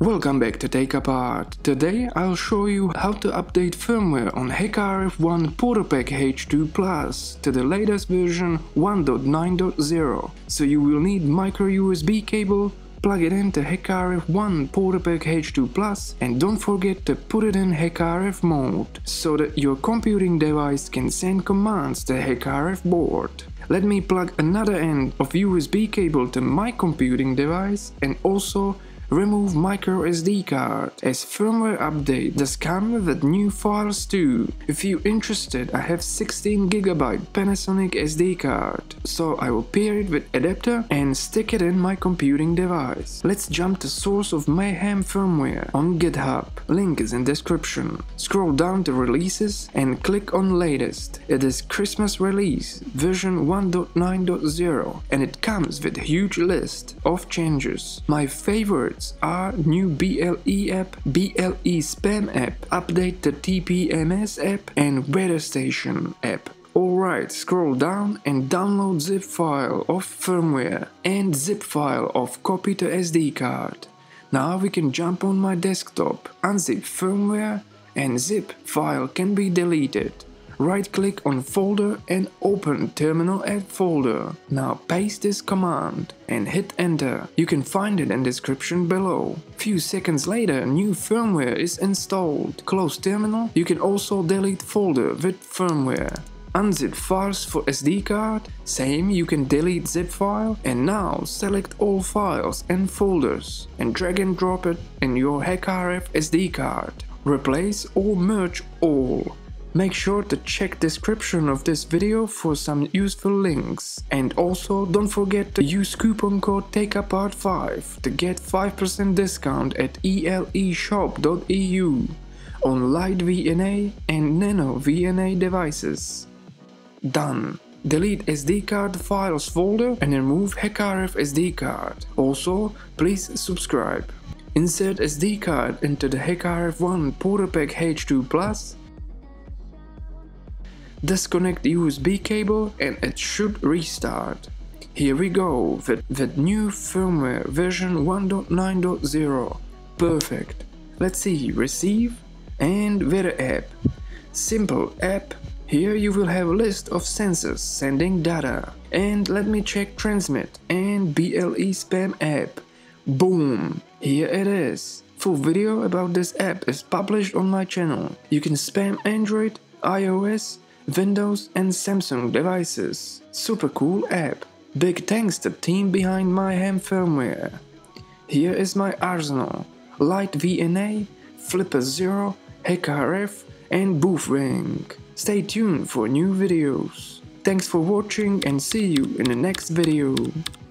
Welcome back to Take Apart. Today I'll show you how to update firmware on HackRF Portapack H2 Plus to the latest version 1.9.0. So you will need micro USB cable, plug it into HackRF Portapack H2 Plus, and don't forget to put it in HackRF mode so that your computing device can send commands to HackRF board. Let me plug another end of USB cable to my computing device and also remove micro SD card, as firmware update does come with new files too. If you're interested, I have 16GB Panasonic SD card, so I will pair it with adapter and stick it in my computing device. Let's jump to source of Mayhem Firmware on GitHub, link is in description. Scroll down to releases and click on latest. It is Christmas release, version 1.9.0, and it comes with a huge list of changes. My favorites are new BLE app, BLEspam app, update the TPMS app, and weather station app. Alright, scroll down and download zip file of firmware and zip file of copy to SD card. Now we can jump on my desktop, unzip firmware, and zip file can be deleted. Right click on folder and open terminal add folder. Now paste this command and hit enter. You can find it in description below. Few seconds later new firmware is installed. Close terminal. You can also delete folder with firmware. Unzip files for SD card. Same, you can delete zip file, and now select all files and folders and drag and drop it in your HackRF SD card. Replace or merge all. Make sure to check description of this video for some useful links, and also don't forget to use coupon code TakeApart5 to get 5% discount at eleshop.eu on light VNA and nano VNA devices. Done. Delete SD card files folder and remove HackRF SD card. Also, please subscribe. Insert SD card into the HackRF Portapack H2 Plus. Disconnect the USB cable and it should restart. Here we go with new firmware version 1.9.0. Perfect. Let's see, receive and weather app. Simple app. Here you will have a list of sensors sending data. And let me check transmit and BLEspam app. Boom! Here it is. Full video about this app is published on my channel. You can spam Android, iOS, Windows and Samsung devices. Super cool app. Big thanks to team behind Mayhem Firmware. Here is my arsenal. Light VNA, flipperzero, HackRF and Boofring. Stay tuned for new videos. Thanks for watching and see you in the next video.